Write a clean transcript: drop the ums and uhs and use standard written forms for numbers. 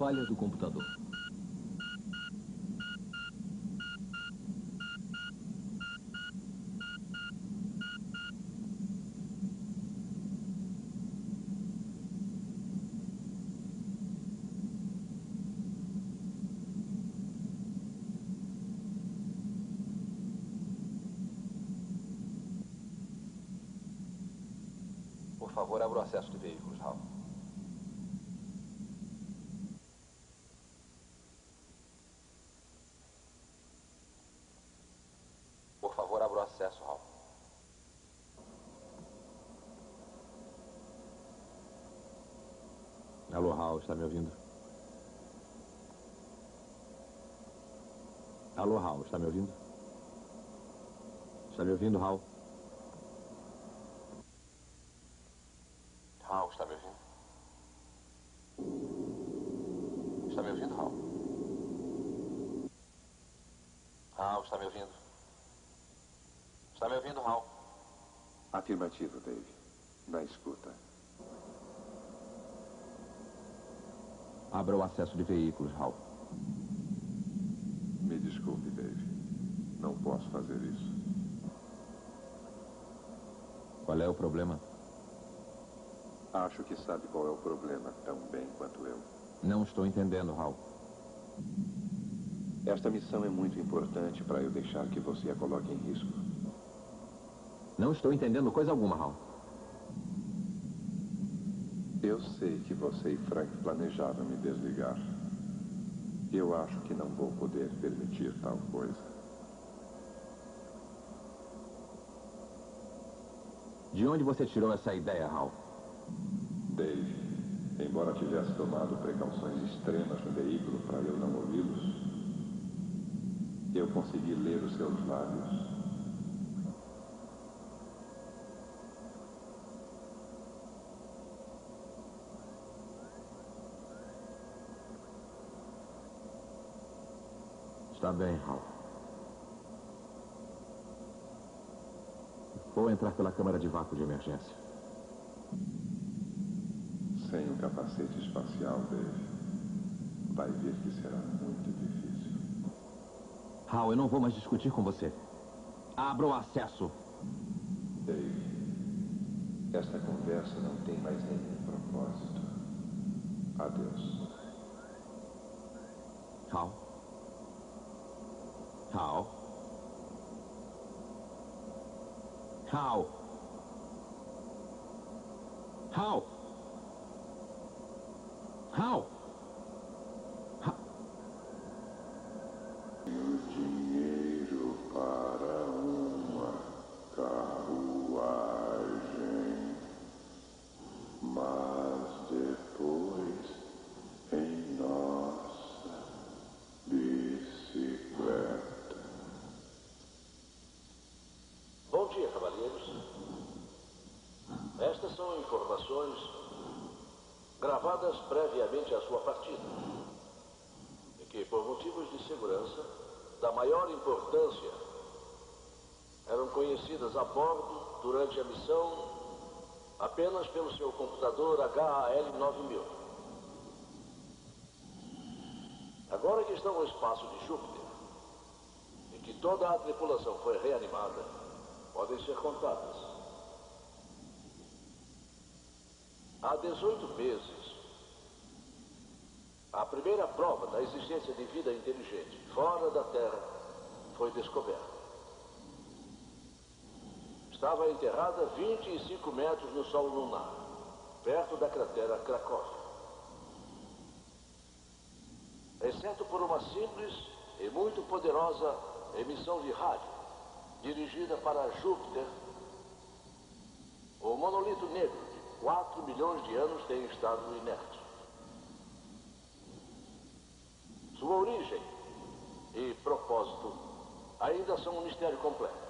falha do computador. Por favor, abra o acesso de veículos, Hal. Por favor, abra o acesso, Hal. Alô, Hal, está me ouvindo? Alô, Hal, está me ouvindo? Está me ouvindo, Hal? Hal, está me ouvindo? Está me ouvindo, Hal? Hal, está me ouvindo? Está me ouvindo, Hal? Afirmativo, Dave. Na escuta. Abra o acesso de veículos, Hal. Me desculpe, Dave. Não posso fazer isso. Qual é o problema? Acho que sabe qual é o problema tão bem quanto eu. Não estou entendendo, Hal. Esta missão é muito importante para eu deixar que você a coloque em risco. Não estou entendendo coisa alguma, Hal. Eu sei que você e Frank planejavam me desligar. Eu acho que não vou poder permitir tal coisa. De onde você tirou essa ideia, Hal? Dave, embora tivesse tomado precauções extremas no veículo para eu não ouvi-los, eu consegui ler os seus lábios. Está bem, Hal. Vou entrar pela câmara de vácuo de emergência. Sem o capacete espacial, Dave, vai ver que será muito difícil. Hal, eu não vou mais discutir com você. Abra o acesso. Dave, esta conversa não tem mais nenhum propósito. Adeus. Hal? Hal? Hal? Hal? Hal? O dinheiro para uma carruagem, mas depois em nossa bicicleta. Bom dia, cavalheiros. Estas são informações gravadas previamente à sua partida, e que, por motivos de segurança da maior importância, eram conhecidas a bordo durante a missão apenas pelo seu computador HAL-9000. Agora que estão no espaço de Júpiter e que toda a tripulação foi reanimada, podem ser contadas. Há 18 meses, a primeira prova da existência de vida inteligente fora da Terra foi descoberta. Estava enterrada a 25 metros no solo lunar, perto da cratera Cracóvia. Exceto por uma simples e muito poderosa emissão de rádio dirigida para Júpiter, o monolito negro de 4 milhões de anos tem estado inerte. Sua origem e propósito ainda são um mistério completo.